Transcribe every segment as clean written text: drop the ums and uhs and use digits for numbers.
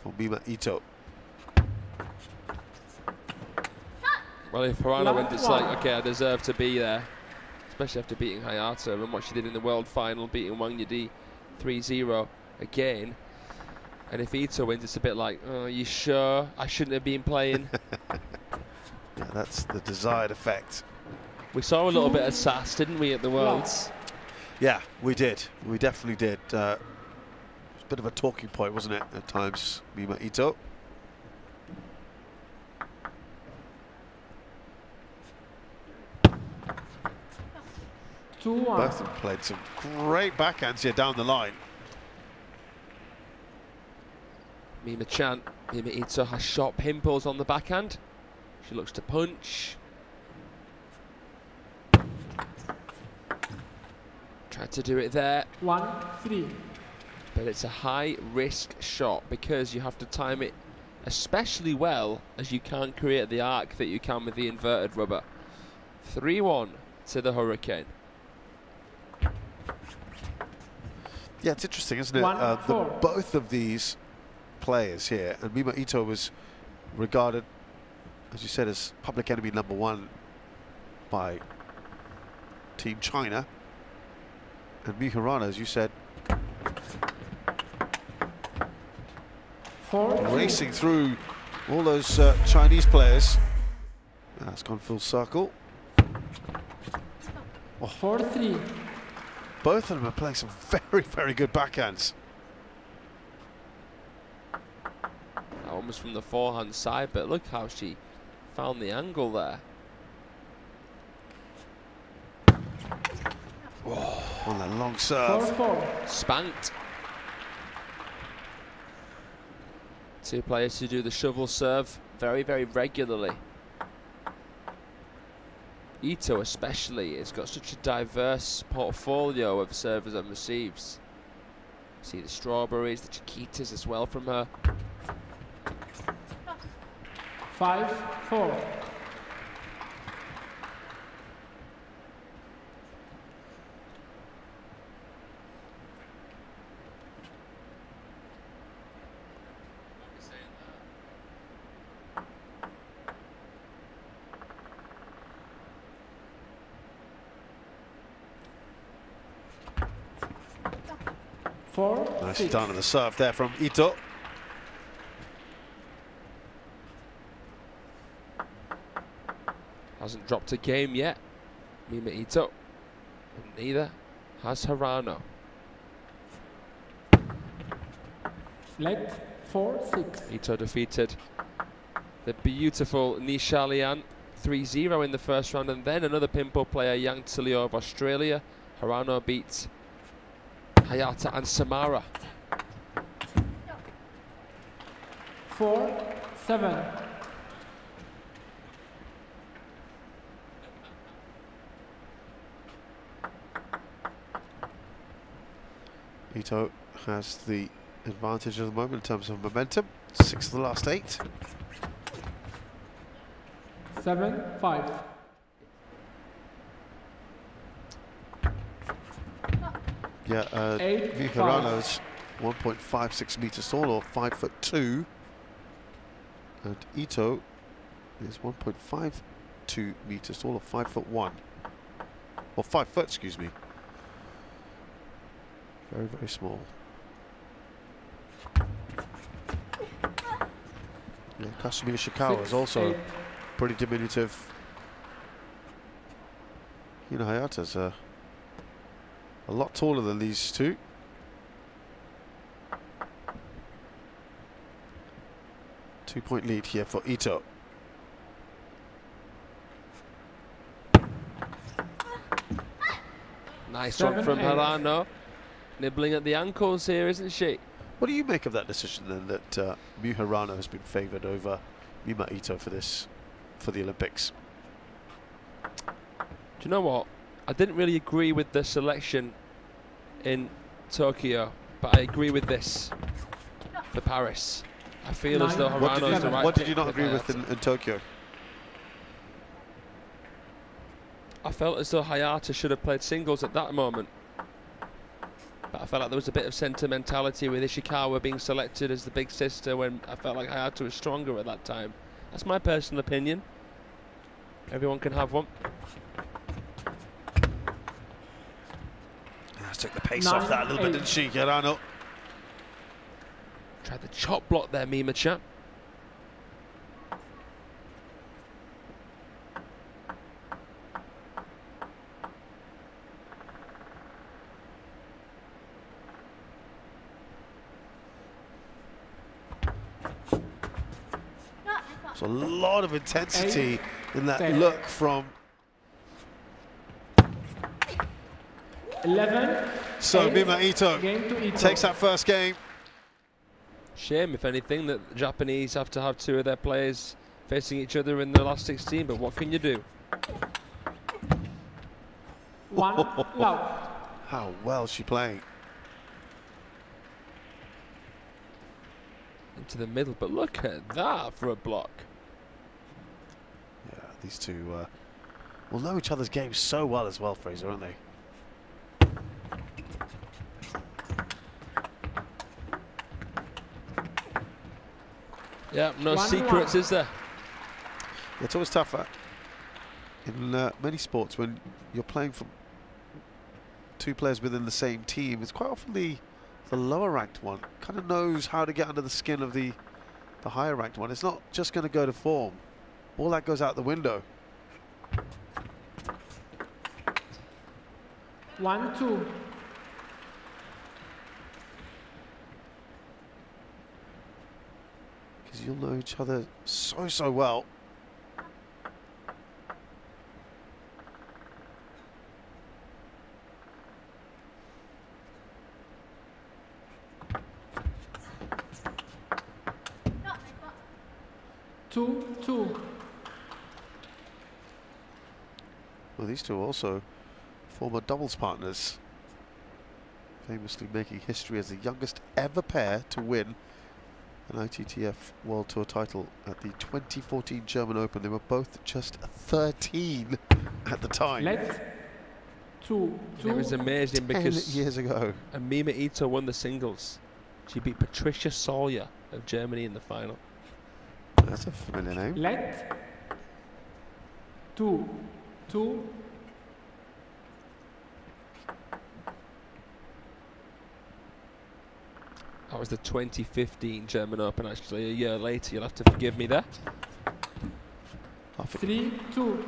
for Mima Ito. Well, if Hirano wins, it's like, okay, I deserve to be there. Especially after beating Hayata and what she did in the World Final, beating Wang Yidi 3-0 again. And if Ito wins, it's a bit like, oh, you sure I shouldn't have been playing? Yeah, that's the desired effect. We saw a little bit of sass, didn't we, at the Worlds? Yeah, we did. We definitely did. It was a bit of a talking point, wasn't it, at times, Mima Ito? Both of them played some great backhands here down the line. Mima Chan, Mima Ito has shot pimples on the backhand. She looks to punch. Tried to do it there. 1-3. But it's a high risk shot because you have to time it especially well, as you can't create the arc that you can with the inverted rubber. 3-1 to the Hurricane. Yeah, it's interesting, isn't it? Both of these players here, and Mima Ito was regarded, as you said, as public enemy #1 by Team China. And Miu Hirano, as you said, racing through all those Chinese players. That's gone full circle. 4-3. Both of them are playing some very, very good backhands. That one was from the forehand side, but look how she found the angle there. Oh, on that long serve. 4-4. Spanked. Two players who do the shovel serve very, very regularly. Ito especially has got such a diverse portfolio of servers and receives. See the strawberries, the chiquitas as well from her. 5-4. Nice start on the serve there from Ito. Hasn't dropped a game yet, Mima Ito. And neither has Hirano. Let 4-6. Ito defeated the beautiful Nisha Lian 3-0 in the first round, and then another pimple player, Yang Tsileo of Australia. Hirano beats Hayata and Samara. 4-7. Ito has the advantage at the moment in terms of momentum. 6 of the last 8. 7-5. Yeah, Miu Hirano's 1.56 meters tall, or 5'2", and Ito is 1.52 meters tall, or 5'1", or 5 foot, excuse me. Very, very small. Yeah, Kasumi Ishikawa is also pretty diminutive. You know, Hayata's a lot taller than these two. Two-point lead here for Ito. Nice one from Hirano. Nibbling at the ankles here, isn't she? What do you make of that decision then, that Miu Hirano has been favoured over Mima Ito for the Olympics? Do you know what? I didn't really agree with the selection in Tokyo, but I agree with this for Paris. I feel as though Hirano is the right. What did you not agree with in Tokyo? I felt as though Hayata should have played singles at that moment. But I felt like there was a bit of sentimentality with Ishikawa being selected as the big sister when I felt like Hayato was stronger at that time. That's my personal opinion. Everyone can have one. Took the pace off that a little bit, didn't she, Hirano? Tried the chop block there, Mima-chan. There's a lot of intensity in that look from 11. So Mima Ito takes that first game. Shame, if anything, that the Japanese have to have two of their players facing each other in the last 16, but what can you do? 1 love. How well is she playing? Into the middle, but look at that for a block. Yeah, these two will know each other's games so well as well, Fraser, aren't they? Yeah, no secrets, is there? It's always tougher in many sports when you're playing for two players within the same team. It's quite often the lower ranked one kind of knows how to get under the skin of the higher ranked one. It's not just going to go to form. All that goes out the window. 1-2. Because you'll know each other so well. Well, these two are also former doubles partners, famously making history as the youngest ever pair to win an ITTF World Tour title at the 2014 German Open. They were both just 13 at the time. It was amazing because 10 years ago. And Mima Ito won the singles. She beat Patricia Sawyer of Germany in the final. That's a familiar name. 2-2. That was the 2015 German Open, actually. A year later, you'll have to forgive me there. 3-2.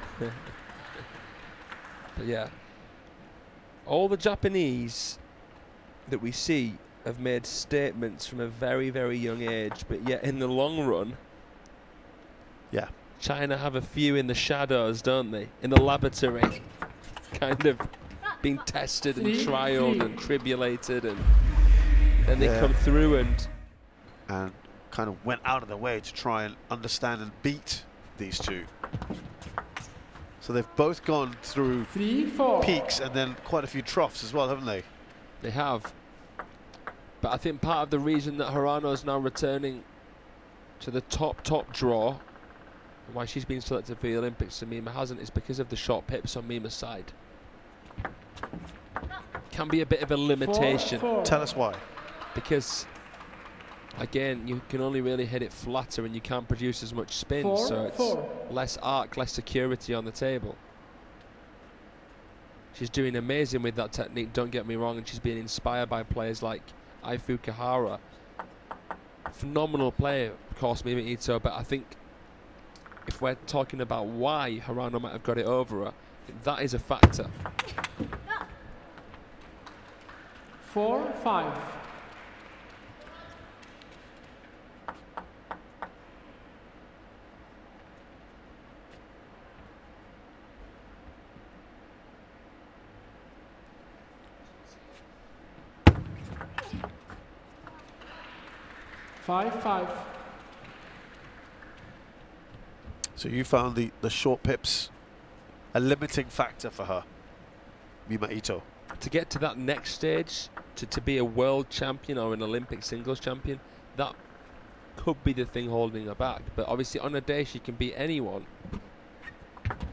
But yeah, all the Japanese that we see have made statements from a very, very young age, but yet in the long run, yeah, China have a few in the shadows, don't they? In the laboratory, kind of being tested and trialed and tribulated, and then they come through and kind of went out of their way to try and understand and beat these two. So they've both gone through peaks and then quite a few troughs as well, haven't they? They have. But I think part of the reason that Hirano's now returning to the top draw, and why she's been selected for the Olympics and Mima hasn't, is because of the short pips on Mima's side. Can be a bit of a limitation. 4-4. Tell us why. Because, again, you can only really hit it flatter and you can't produce as much spin, so it's less arc, less security on the table. She's doing amazing with that technique, don't get me wrong, and she's being inspired by players like Ai Fukuhara. Phenomenal player, of course, Mima Ito, but I think if we're talking about why Hirano might have got it over her, that is a factor. 4-5. So you found the short pips a limiting factor for her, Mima Ito. To get to that next stage, to be a world champion or an Olympic singles champion, that could be the thing holding her back. But obviously on a day she can beat anyone.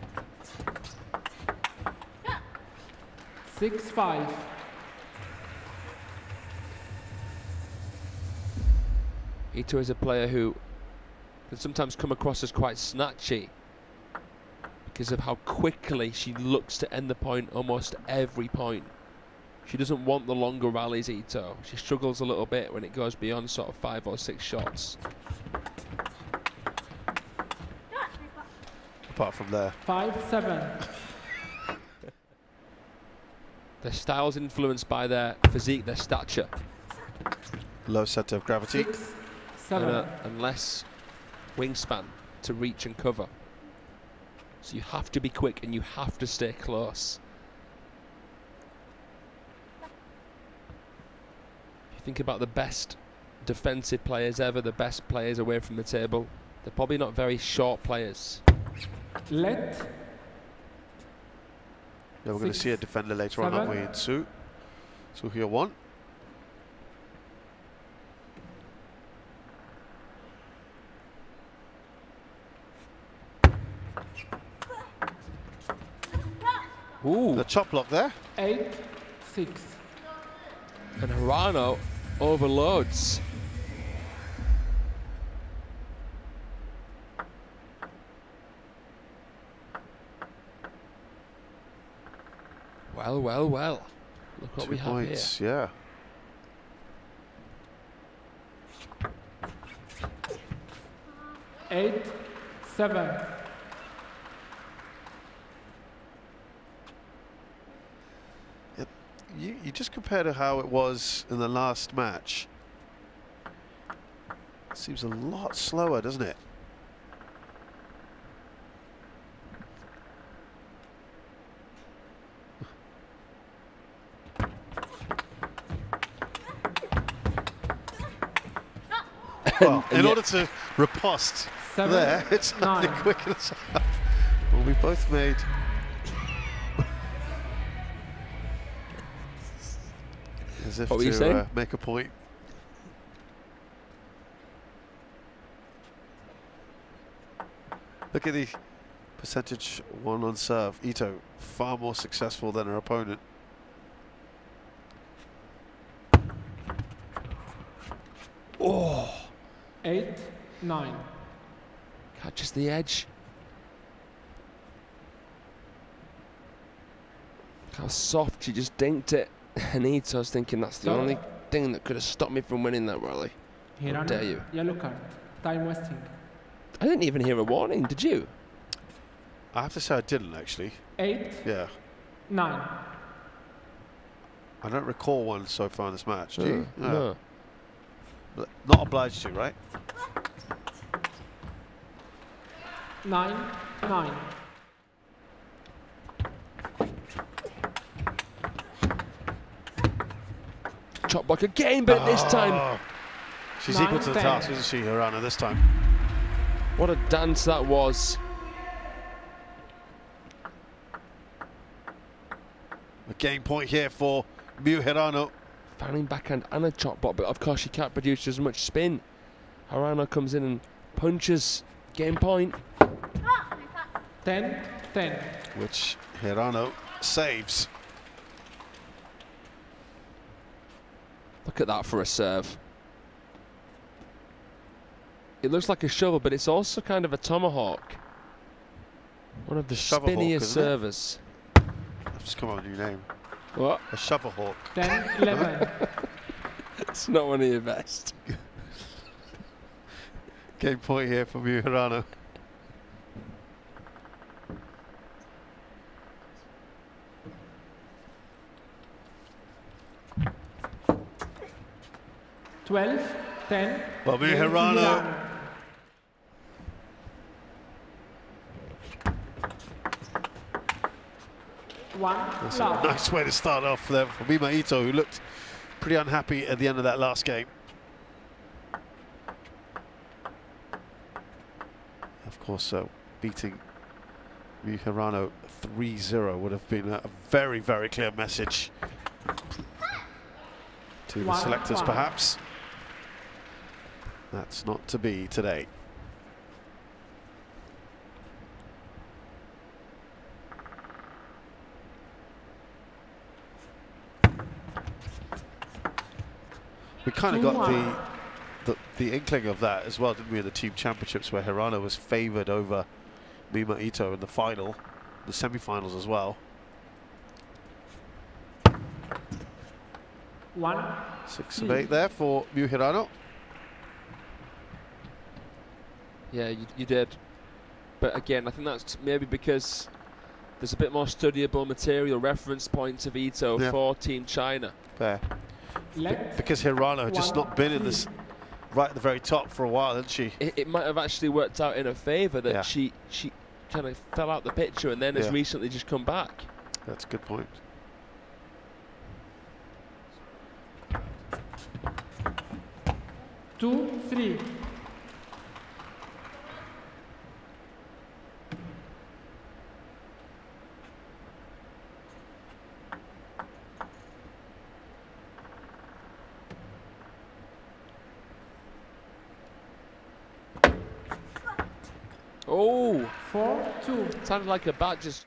6-5. Ito is a player who can sometimes come across as quite snatchy because of how quickly she looks to end the point almost every point. She doesn't want the longer rallies, Ito. She struggles a little bit when it goes beyond sort of 5 or 6 shots. Apart from there. 5-7. Their style's influenced by their physique, their stature. Low centre of gravity. 6-7. And less wingspan to reach and cover. So you have to be quick and you have to stay close. If you think about the best defensive players ever, the best players away from the table, they're probably not very short players. Let. Yeah, we're going to see a defender later on, aren't we, in Su? Soo Hyo-won. Ooh. The chop block there. 8-6. And Hirano overloads. Well, well, well. Look what 2 we have points, here. Yeah. 8-7. You just compare to how it was in the last match. It seems a lot slower, doesn't it? Well, in order to riposte there, it's not quick enough. Well, we both made. As if to make a point. Look at the percentage won on serve. Ito far more successful than her opponent. Oh. 8-9. Catches the edge. How soft, she just dinked it. And Ito's thinking that's the only thing that could have stopped me from winning that rally. How dare you? Yellow card. Time wasting. I didn't even hear a warning, did you? I have to say I didn't actually. 8-9. Yeah. I don't recall one so far in this match, do you? No. But not obliged to, right? 9-9. Chop block again, but this time. She's equal to the task, isn't she, Hirano, this time? What a dance that was. A game point here for Miu Hirano. Fanning backhand and a chop block, but of course she can't produce as much spin. Hirano comes in and punches. Game point. 10-10. Which Hirano saves. Look at that for a serve. It looks like a shovel, but it's also kind of a tomahawk. One of the spinniest servers. I've just come up with a new name. What? A shovel hawk. 10-11. It's not one of your best. Game point here for Miu Hirano. $12-10. Well, Miu Hirano. That's a nice way to start off there for Mima Ito, who looked pretty unhappy at the end of that last game. Of course, beating Miu Hirano 3-0 would have been a very, very clear message to the selectors, perhaps. That's not to be today. We kind of got the inkling of that as well, didn't we, in the team championships, where Hirano was favoured over Mima Ito in the final, the semi-finals as well. 6 of 8 there for Miu Hirano. Yeah, you did. But again, I think that's maybe because there's a bit more studyable material, reference points of Ito for Team China. Fair. Because Hirano had just not been in this right at the very top for a while, hadn't she? It might have actually worked out in her favour that she kind of fell out the picture and then has recently just come back. That's a good point. Two, three. Oh, 4-2. Sounded like a bat just.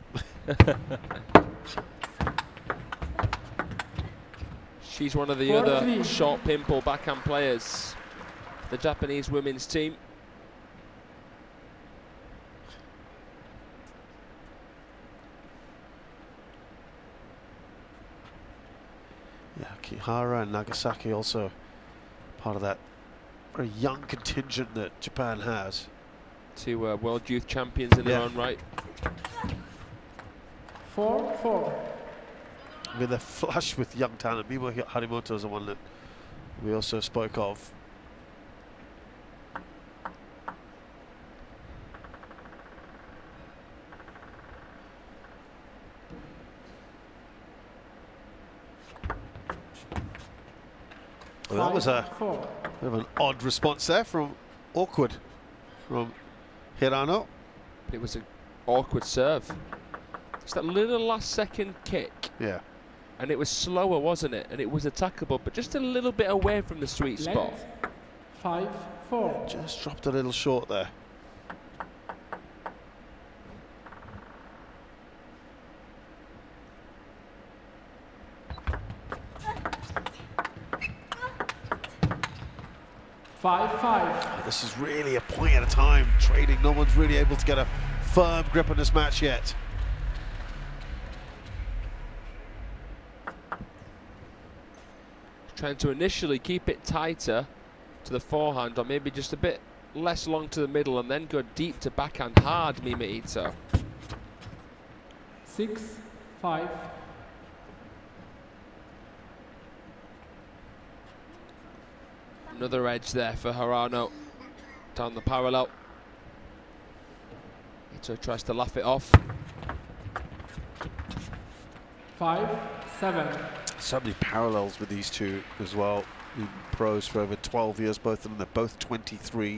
She's one of the other short pimple backhand players, the Japanese women's team. Yeah, Kihara and Nagasaki also part of that very young contingent that Japan has. Two world youth champions in their own right. 4-4. I mean, they're flush with young talent. Mimo Harimoto is the one that we also spoke of. Well, that was a bit of an odd response there from Hirano. It was an awkward serve. It's that little last second kick. Yeah. And it was slower, wasn't it? And it was attackable, but just a little bit away from the sweet spot. 5-4. Just dropped a little short there. This is really a point at a time, trading. No one's really able to get a firm grip on this match yet. Trying to initially keep it tighter to the forehand, or maybe just a bit less long to the middle, and then go deep to backhand hard, Mima Ito. 6-5. Another edge there for Hirano down the parallel. Ito tries to laugh it off. 5-7. So many parallels with these two as well. Been pros for over 12 years, both of them. They're both 23.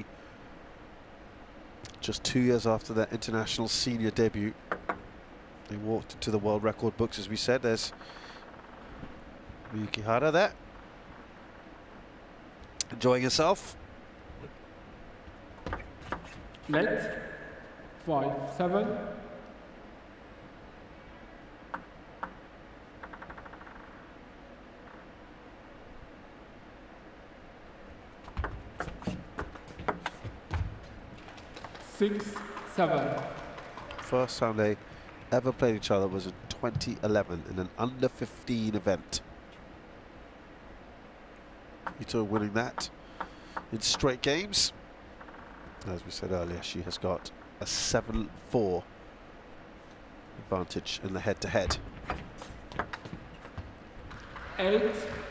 Just 2 years after their international senior debut, they walked into the world record books, as we said. There's Miyuki there. Enjoying herself. Net. 5-7. Six, 7. First time they ever played each other was in 2011 in an under 15 event. Ito winning that in straight games. As we said earlier, she has got a 7-4 advantage in the head-to-head. 8-6.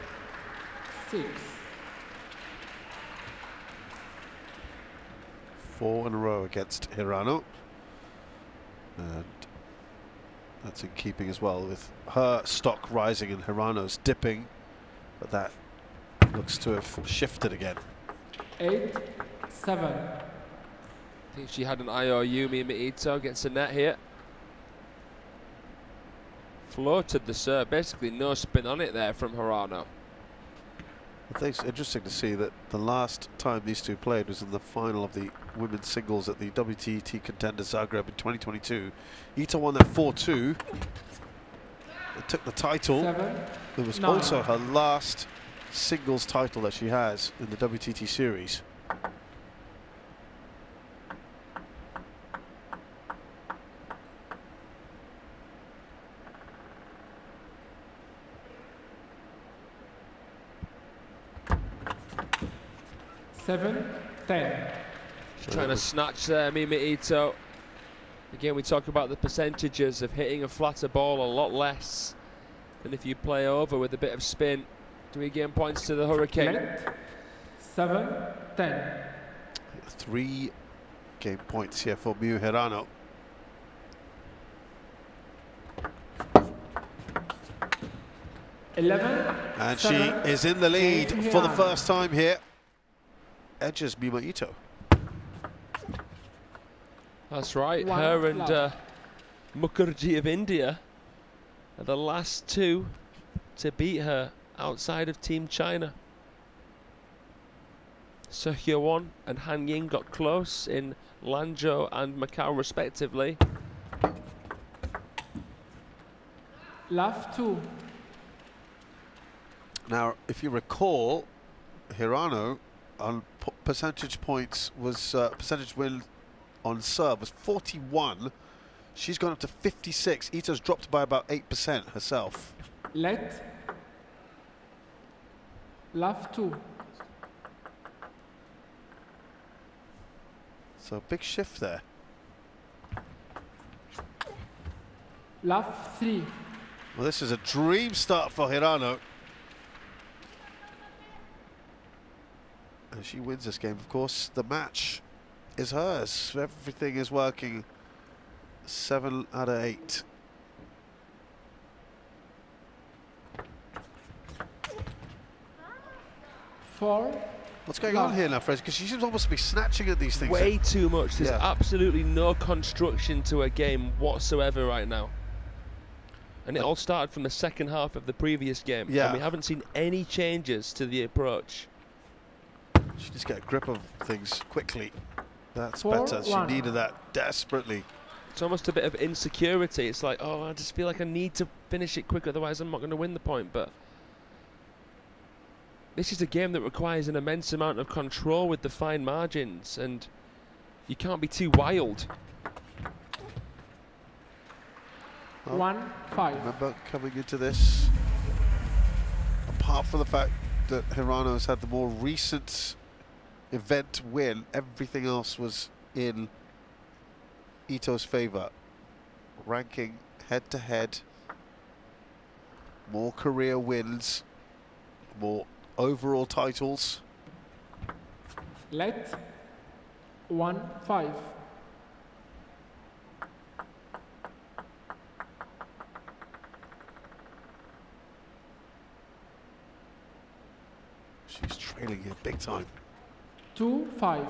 4 in a row against Hirano, and that's in keeping as well with her stock rising and Hirano's dipping, but that looks to have shifted again. 8-7. I think she had an IOU. Mima Ito gets the net here. Floated the serve, basically no spin on it there from Hirano. I think it's interesting to see that the last time these two played was in the final of the women's singles at the WTT Contender Zagreb in 2022. Ito won that 4-2. It took the title. 7, It was 9. also her last singles title that she has in the WTT series. Seven, 10. She's trying to snatch there, Mima Ito. Again, we talk about the percentages of hitting a flatter ball a lot less than if you play over with a bit of spin. 3 game points to the Hurricane. Late. 7, 10. 3 game points here for Miu Hirano. And she is in the lead for the first time here. Edges Mima Ito. That's right. Her and Mukherjee of India are the last 2 to beat her outside of Team China. So Hyewon and Han Ying got close in Lanzhou and Macau respectively. Love 2. Now, if you recall, Hirano on percentage points was percentage win on serve was 41. She's gone up to 56. Ito's dropped by about 8% herself. Let. Love 2. So big shift there. Love 3. Well, this is a dream start for Hirano. And she wins this game, of course. The match is hers. Everything is working. 7 out of 8. Four. What's going on here now, Fred? Because she seems almost to be snatching at these things. Way too much. There's absolutely no construction to a game whatsoever right now. And it all started from the second half of the previous game. Yeah. And we haven't seen any changes to the approach. She just get a grip of things quickly. That's 4, better. She 1. needed that desperately. It's almost a bit of insecurity. It's like, oh, I just feel like I need to finish it quick, otherwise I'm not going to win the point. But this is a game that requires an immense amount of control with the fine margins, and you can't be too wild. 1, 5. Remember coming into this, apart from the fact that Hirano has had the more recent event win, everything else was in Ito's favor. Ranking head to head, more career wins, more overall titles. Let. 1, 5. She's trailing here big time. 2, 5.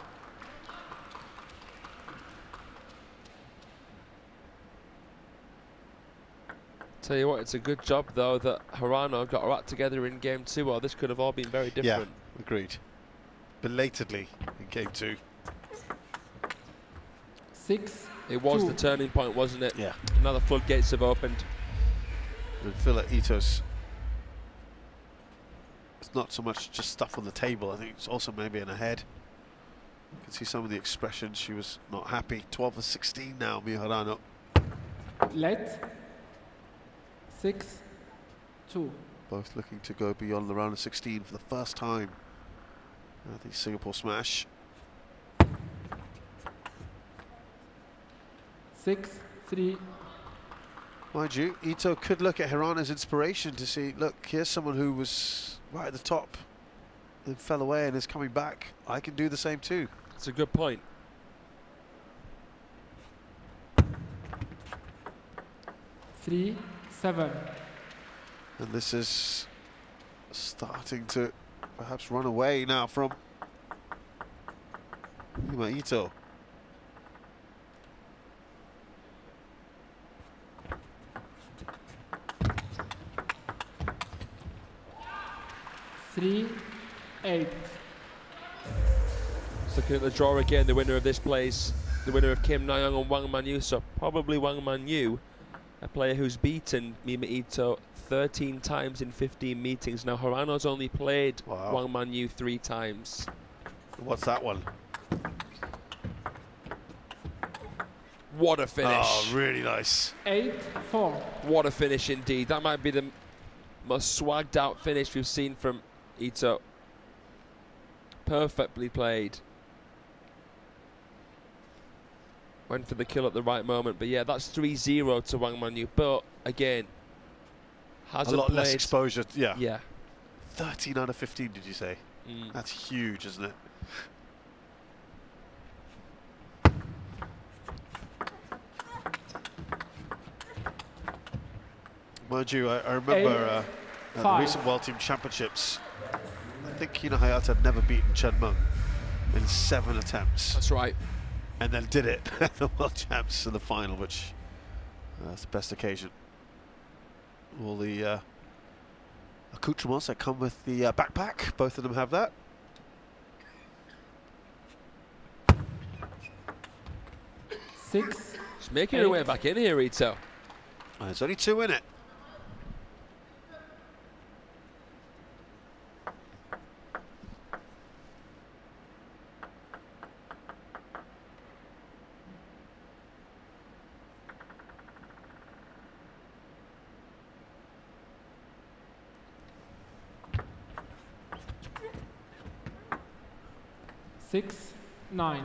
Tell you what, it's a good job though that Hirano got her act together in game 2, or this could have all been very different. Yeah, agreed. Belatedly in game 2. 6. It was 2. the turning point, wasn't it? Yeah. Now the floodgates have opened. And feel like Ito's, it's not so much just stuff on the table, I think it's also maybe in her head. You can see some of the expressions. She was not happy. 12 of 16 now, Miu Hirano. Let. 6, 2. Both looking to go beyond the round of 16 for the first time. The Singapore Smash. 6, 3. Mind you, Ito could look at Hirano's inspiration to see, look, here's someone who was right at the top and fell away and is coming back. I can do the same too. That's a good point. 3, 7. And this is starting to perhaps run away now from Mima Ito. Three, 8. Just looking at the draw again, the winner of this plays, the winner of Kim Na-young and Wang Man-yu, so probably Wang Man-yu a player who's beaten Mima Ito 13 times in 15 meetings. Now, Hirano's only played Wang Manyu 3 times. What's that one? What a finish. Oh, really nice. 8-4. What a finish indeed. That might be the most swagged out finish we've seen from Ito. Perfectly played. Went for the kill at the right moment. But yeah, that's 3-0 to Wang Manyu. But again, hasn't a lot played. Less exposure. Yeah. Yeah. 13 out of 15, did you say? That's huge, isn't it? Mind you, I remember at the recent World Team Championships, I think Kino Hayata had never beaten Chen Meng in 7 attempts. That's right. And then did it at the World Champs in the final, which that's the best occasion. All the accoutrements that come with the backpack, both of them have that. Six. She's making her way back in here, Ito. There's only 2 in it. Six, 9.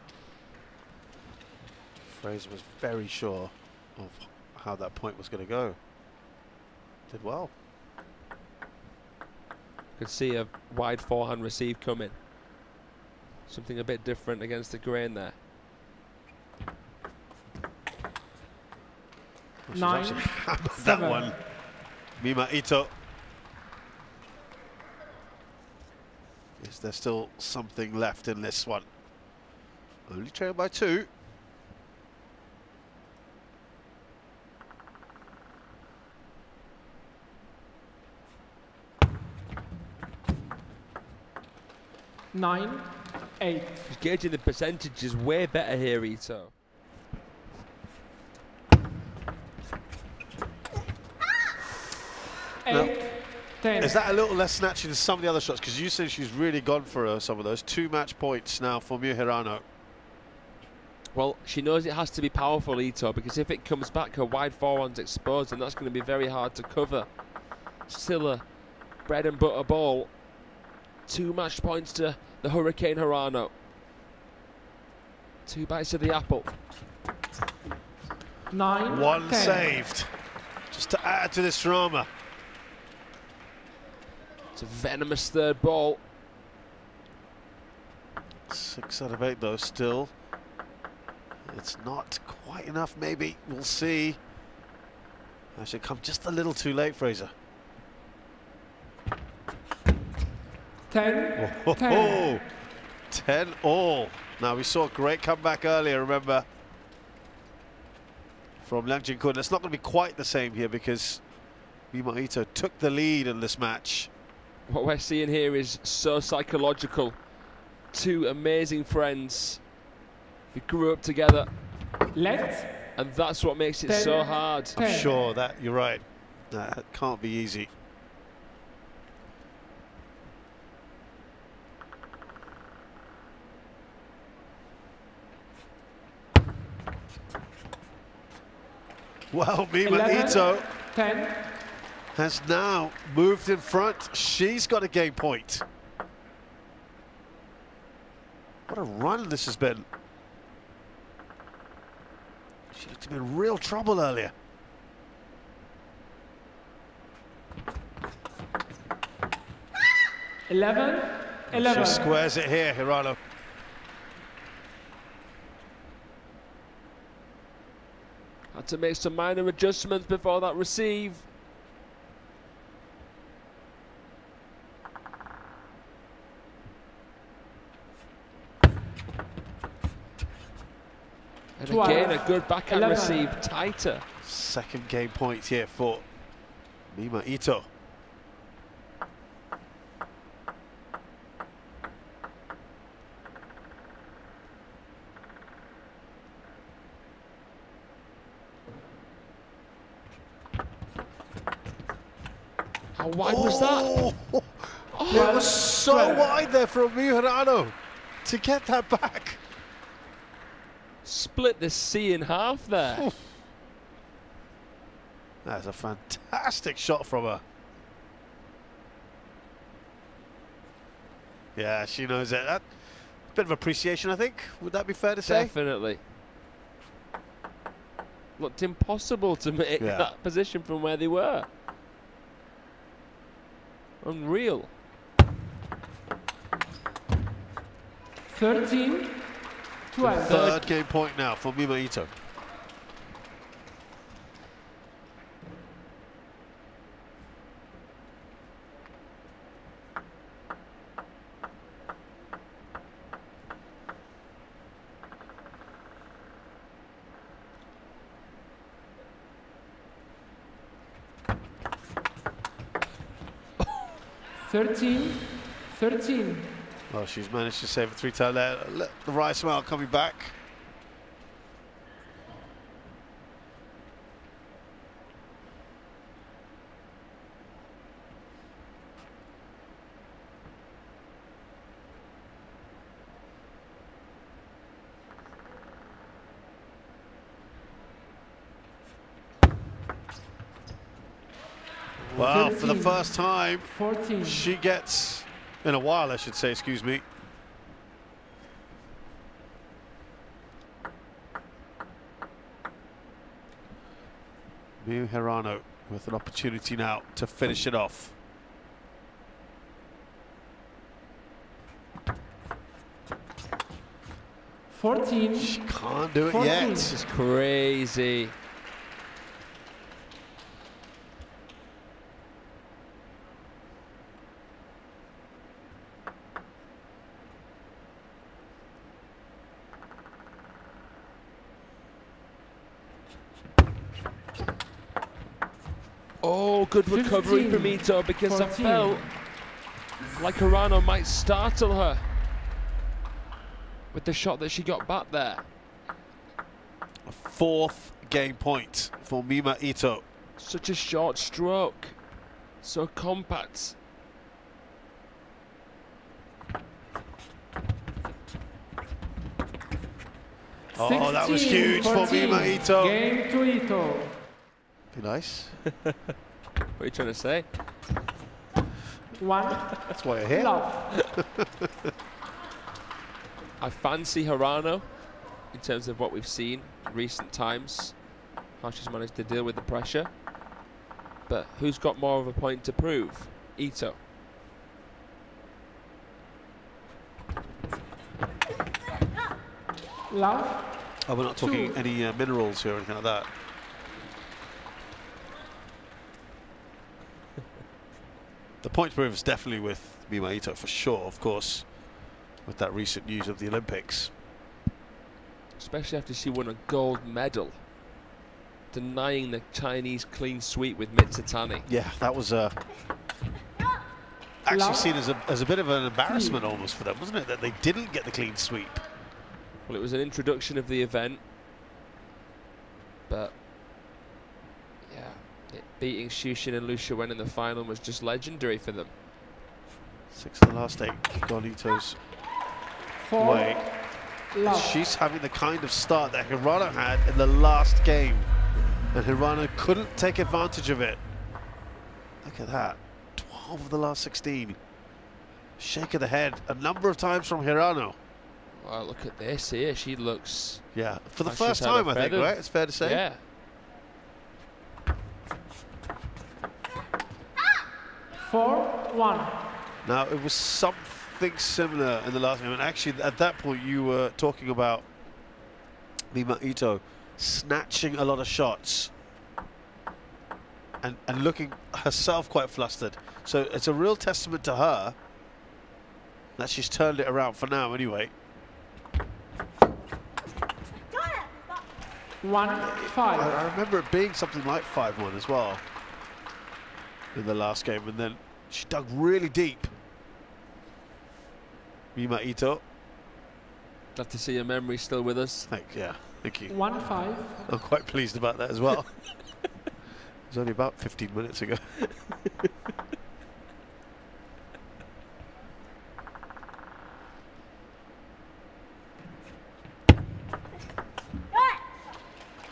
Fraser was very sure of how that point was going to go. Did well. Could see a wide forehand receive coming. Something a bit different against the grain there. Well, 9, that 7. one. Mima Ito. Is there still something left in this one? Only trailed by 2. Nine, 8. She's gauging the percentages way better here, Ito. 8, 10. Is that a little less snatchy than some of the other shots? Because you said she's really gone for some of those. 2 match points now for Miu Hirano. Well, she knows it has to be powerful, Ito, because if it comes back, her wide forehand's exposed, and that's going to be very hard to cover. Still a bread and butter ball. 2 match points to the Hurricane Hirano. 2 bites of the apple. 9, 1 10. saved. Just to add to this drama. It's a venomous 3rd ball. 6 out of 8 though, still. It's not quite enough, maybe. We'll see. I should come just a little too late, Fraser. 10, Oh, 10. 10 all. Now, we saw a great comeback earlier, remember, from Liang Jingkun. It's not going to be quite the same here because Mima Ito took the lead in this match. What we're seeing here is so psychological. 2 amazing friends who grew up together. Let. And that's what makes it 10, so hard. 10. I'm sure that you're right. That can't be easy. Well, Mima 11, Ito 10. has now moved in front. She's got a game point. What a run this has been. She looked to be in real trouble earlier. Eleven. She squares it here, Hirano. Had to make some minor adjustments before that receive. And 12, again, a good backhand 11. receive, tighter. Second game point here for Mima Ito. How wide was that? Oh, it was so wide there from Miyu Hirano to get that back. Split the sea in half there. That's a fantastic shot from her. Yeah, she knows it. That bit of appreciation, I think. Would that be fair to say? Definitely. Looked impossible to make that position from where they were. Unreal. 13-12. Third game point now for Mima Ito. Thirteen. Well, she's managed to save a three-time there. The right smile coming back. Well, 13, for the first time, 14. she gets, in a while I should say, excuse me. Miyu Hirano with an opportunity now to finish it off. She can't do it 14. yet. This is crazy. Oh, good recovery from Ito, because 14. I felt like Hirano might startle her with the shot that she got back there. A fourth game point for Mima Ito. Such a short stroke, so compact. Oh, that was huge for Mima Ito. Game to Ito. Be nice. What are you trying to say? One. That's why you're here. Love. I fancy Hirano in terms of what we've seen in recent times, how she's managed to deal with the pressure. But who's got more of a point to prove? Ito. Love. Oh, we're not talking any minerals here or anything like that. The point to prove is definitely with Mima Ito for sure, of course, with that recent news of the Olympics. Especially after she won a gold medal, denying the Chinese clean sweep with Mitsutani. Yeah, that was actually seen as a bit of an embarrassment almost for them, wasn't it? That they didn't get the clean sweep. Well, it was an introduction of the event, but yeah, beating Shushin and Liu Shiwen in the final was just legendary for them. 6 of the last 8 gone Ito's way. She's having the kind of start that Hirano had in the last game, and Hirano couldn't take advantage of it. Look at that, 12 of the last 16. Shake of the head a number of times from Hirano. Well, look at this here. She looks... Yeah, for the first time, I think, right? It's fair to say. Yeah. 4-1. Now, it was something similar in the last game. And actually, at that point, you were talking about Mima Ito snatching a lot of shots and looking herself quite flustered. So it's a real testament to her that she's turned it around for now anyway. 1-5. I remember it being something like 5-1 as well in the last game, and then she dug really deep. Mima Ito. Glad to see your memory still with us. Thank you. 1-5. I'm quite pleased about that as well. It was only about 15 minutes ago.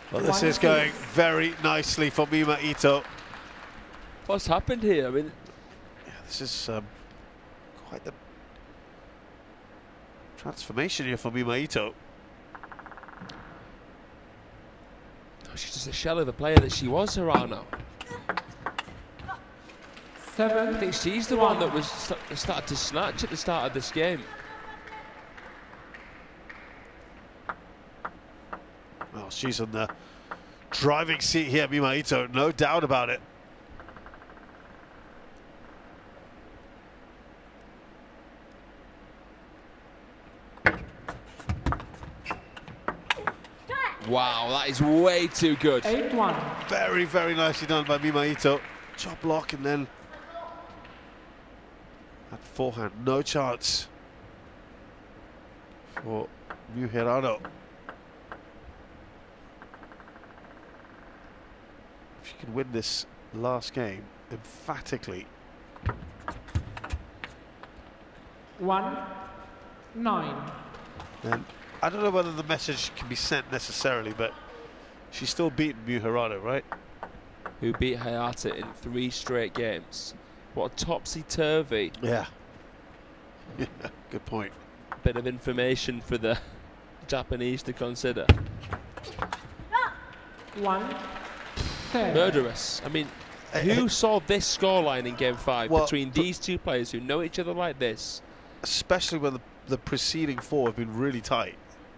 Well, this is going very nicely for Mima Ito. What's happened here? I mean, yeah, this is quite the transformation here for Mima Ito. Oh, she's just a shell of the player that she was, Hirano. 7. I think she's the one that was started to snatch at the start of this game. Well, she's on the driving seat here, Mima Ito, no doubt about it. Wow, that is way too good. 8-1. Very, very nicely done by Mima Ito. Chop block and then that forehand, no chance for Miu Hirano. If she can win this last game emphatically. 1-9. Then I don't know whether the message can be sent necessarily, but she's still beaten Miu Hirano, right? Who beat Hayata in 3 straight games. What a topsy-turvy. Yeah. Yeah, good point. Bit of information for the Japanese to consider. 1-10. Murderous. I mean, who saw this scoreline in Game 5 between these two players who know each other like this? Especially when the preceding 4 have been really tight.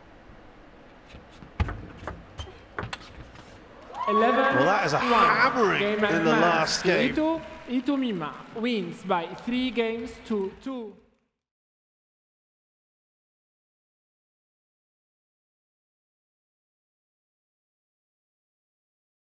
11. Well, that is a hammering in the last game. Ito Mima wins by 3 games to 2.